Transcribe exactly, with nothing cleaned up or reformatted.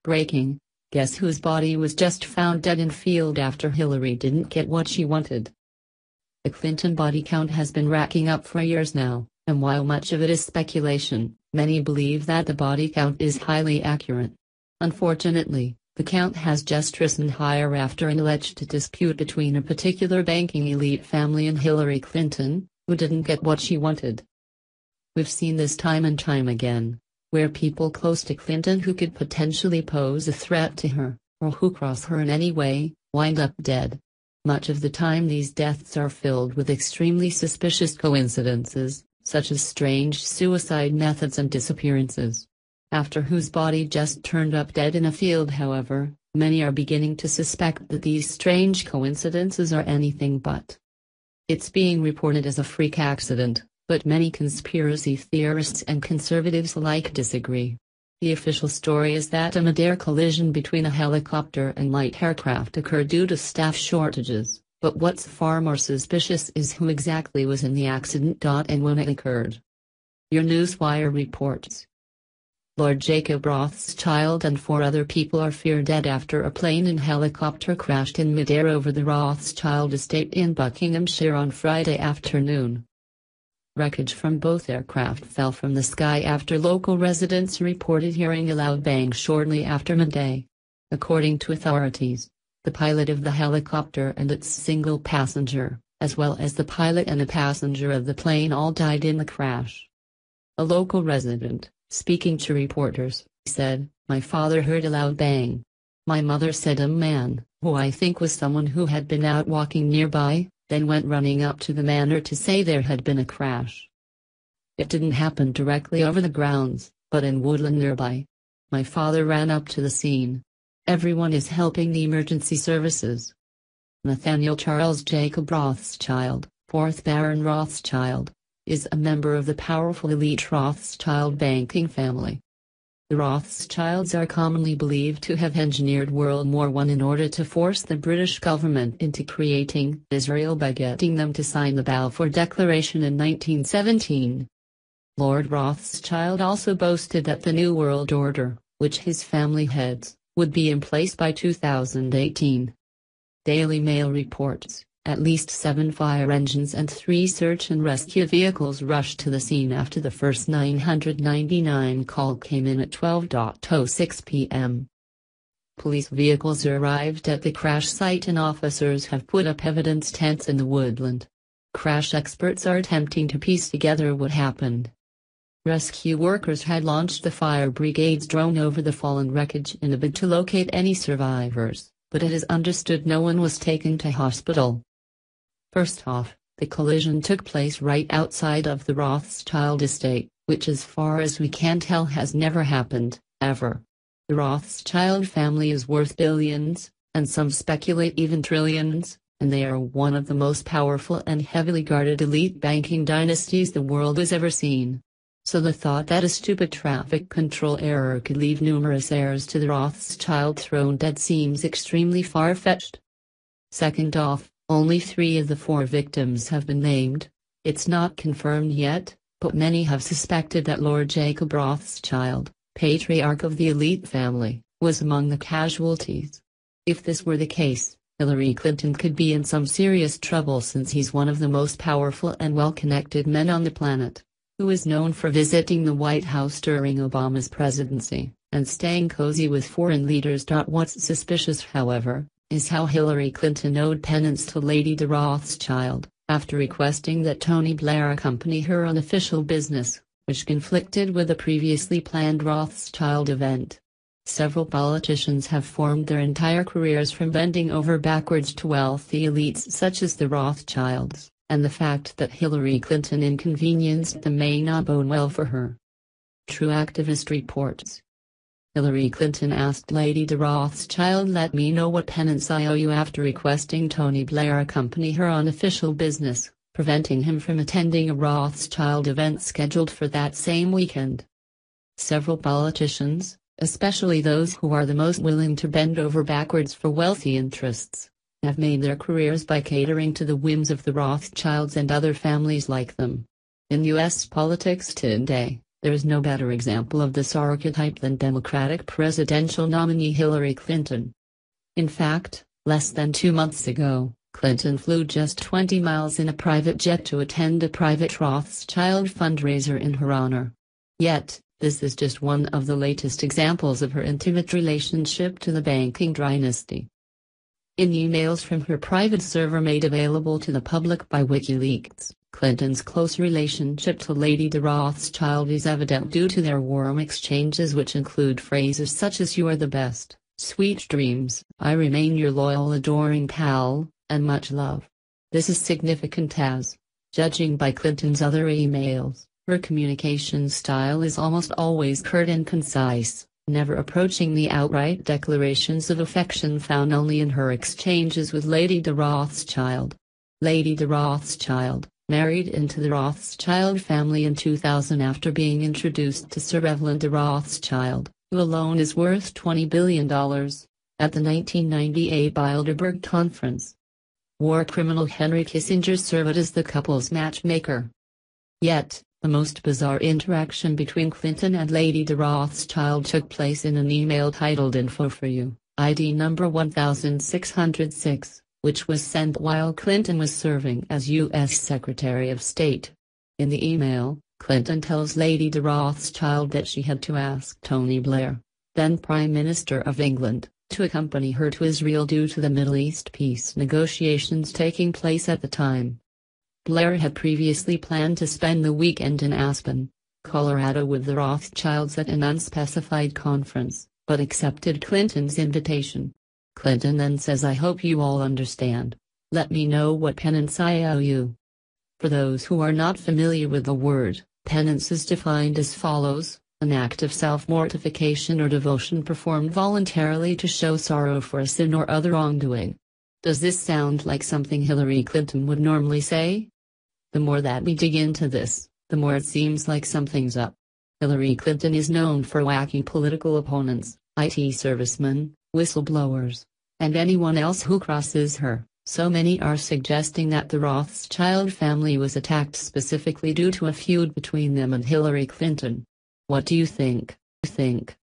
Breaking: guess whose body was just found dead in field after Hillary didn't get what she wanted? The Clinton body count has been racking up for years now, and while much of it is speculation, many believe that the body count is highly accurate. Unfortunately, the count has just risen higher after an alleged dispute between a particular banking elite family and Hillary Clinton, who didn't get what she wanted. We've seen this time and time again, where people close to Clinton who could potentially pose a threat to her, or who cross her in any way, wind up dead. Much of the time these deaths are filled with extremely suspicious coincidences, such as strange suicide methods and disappearances. After whose body just turned up dead in a field, however, many are beginning to suspect that these strange coincidences are anything but. It's being reported as a freak accident, but many conspiracy theorists and conservatives alike disagree. The official story is that a mid-air collision between a helicopter and light aircraft occurred due to staff shortages, but what's far more suspicious is who exactly was in the accident and when it occurred. Your Newswire reports. Lord Jacob Rothschild and four other people are feared dead after a plane and helicopter crashed in mid-air over the Rothschild estate in Buckinghamshire on Friday afternoon. Wreckage from both aircraft fell from the sky after local residents reported hearing a loud bang shortly after midday. According to authorities, the pilot of the helicopter and its single passenger, as well as the pilot and a passenger of the plane, all died in the crash. A local resident, speaking to reporters, said, "My father heard a loud bang. My mother said a man, who I think was someone who had been out walking nearby, then went running up to the manor to say there had been a crash. It didn't happen directly over the grounds, but in woodland nearby. My father ran up to the scene. Everyone is helping the emergency services." Nathaniel Charles Jacob Rothschild, fourth Baron Rothschild, is a member of the powerful elite Rothschild banking family. The Rothschilds are commonly believed to have engineered World War One in order to force the British government into creating Israel by getting them to sign the Balfour Declaration in nineteen seventeen. Lord Rothschild also boasted that the New World Order, which his family heads, would be in place by two thousand eighteen. Daily Mail reports, at least seven fire engines and three search and rescue vehicles rushed to the scene after the first nine hundred ninety-nine call came in at twelve oh six p m Police vehicles arrived at the crash site and officers have put up evidence tents in the woodland. Crash experts are attempting to piece together what happened. Rescue workers had launched the fire brigade's drone over the fallen wreckage in a bid to locate any survivors, but it is understood no one was taken to hospital. First off, the collision took place right outside of the Rothschild estate, which as far as we can tell has never happened, ever. The Rothschild family is worth billions, and some speculate even trillions, and they are one of the most powerful and heavily guarded elite banking dynasties the world has ever seen. So the thought that a stupid traffic control error could leave numerous heirs to the Rothschild throne dead seems extremely far-fetched. Second off, only three of the four victims have been named. It's not confirmed yet, but many have suspected that Lord Jacob Rothschild, patriarch of the elite family, was among the casualties. If this were the case, Hillary Clinton could be in some serious trouble since he's one of the most powerful and well-connected men on the planet, who is known for visiting the White House during Obama's presidency, and staying cozy with foreign leaders. What's suspicious, however, is how Hillary Clinton owed penance to Lady Di Rothschild, after requesting that Tony Blair accompany her on official business, which conflicted with a previously planned Rothschild event. Several politicians have formed their entire careers from bending over backwards to wealthy elites such as the Rothschilds, and the fact that Hillary Clinton inconvenienced them may not bode well for her. True Activist reports. Hillary Clinton asked Lady Di Rothschild, "Let me know what penance I owe you," after requesting Tony Blair accompany her on official business, preventing him from attending a Rothschild event scheduled for that same weekend. Several politicians, especially those who are the most willing to bend over backwards for wealthy interests, have made their careers by catering to the whims of the Rothschilds and other families like them. In U S politics today, There is no better example of this archetype than Democratic presidential nominee Hillary Clinton. In fact, less than two months ago, Clinton flew just twenty miles in a private jet to attend a private Rothschild fundraiser in her honor. Yet, this is just one of the latest examples of her intimate relationship to the banking dynasty. In emails from her private server made available to the public by WikiLeaks, Clinton's close relationship to Lady Di Rothschild is evident due to their warm exchanges, which include phrases such as "You are the best," "Sweet dreams," "I remain your loyal adoring pal," and "much love." This is significant as, judging by Clinton's other emails, her communication style is almost always curt and concise, never approaching the outright declarations of affection found only in her exchanges with Lady Di Rothschild. Lady Di Rothschild, married into the Rothschild family in two thousand after being introduced to Sir Evelyn Di Rothschild, who alone is worth twenty billion dollars, at the nineteen ninety-eight Bilderberg Conference. War criminal Henry Kissinger served as the couple's matchmaker. Yet, the most bizarre interaction between Clinton and Lady Di Rothschild took place in an email titled "Info for You," I D number one thousand six hundred six, which was sent while Clinton was serving as U S Secretary of State. In the email, Clinton tells Lady Di Rothschild that she had to ask Tony Blair, then Prime Minister of England, to accompany her to Israel due to the Middle East peace negotiations taking place at the time. Blair had previously planned to spend the weekend in Aspen, Colorado with the Rothschilds at an unspecified conference, but accepted Clinton's invitation. Clinton then says, "I hope you all understand. Let me know what penance I owe you." For those who are not familiar with the word, penance is defined as follows: an act of self-mortification or devotion performed voluntarily to show sorrow for a sin or other wrongdoing. Does this sound like something Hillary Clinton would normally say? The more that we dig into this, the more it seems like something's up. Hillary Clinton is known for whacking political opponents, I T servicemen, whistleblowers, and anyone else who crosses her. So many are suggesting that the Rothschild family was attacked specifically due to a feud between them and Hillary Clinton. What do you think? Think